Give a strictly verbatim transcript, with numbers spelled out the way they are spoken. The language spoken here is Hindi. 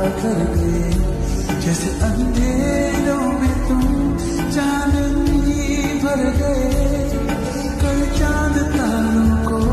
कर गए, जैसे अंधेरों में तुम चांदनी भर गए।